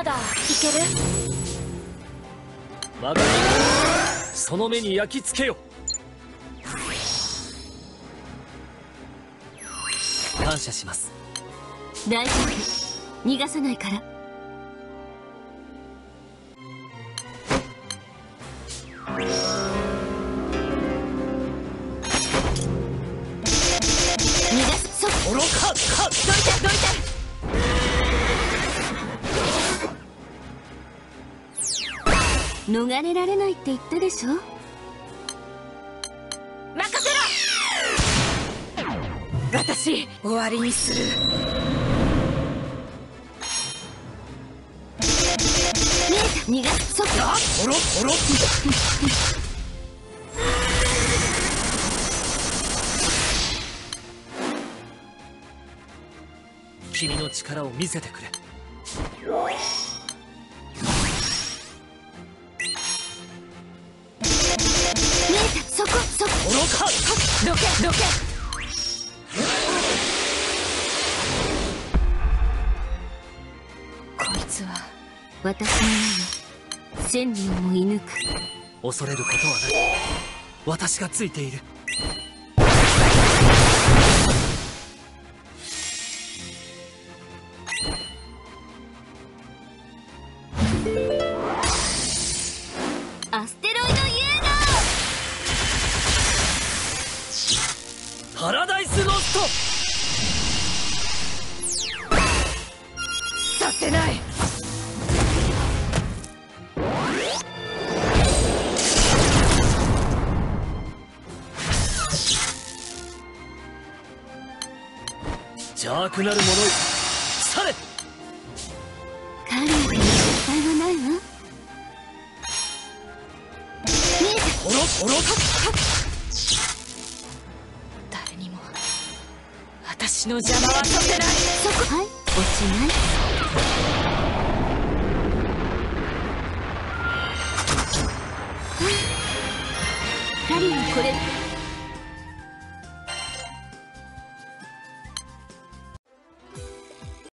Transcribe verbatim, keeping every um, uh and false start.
だいける？ 我が身その目に焼き付けよ。感謝します。 大丈夫、逃がさないから。逃がす。そっ愚かか。 どいてどいて。逃れられないって言ったでしょ。 任せろ。私終わりにする。 逃がす。そっあ、おろおろ君の力を見せてくれ。 そこそこ。 愚か。 どけどけ。こいつは私の目に千里をも射抜く。 恐れることはない。私がついている。 アステロイドイエーパラダイスロスト。 させない。 邪悪なる者よ、去れ。 カリアに失敗はないわ。 おろおろ誰にも私の邪魔はさせない。 そこ。はい、落ちない。カリアこれ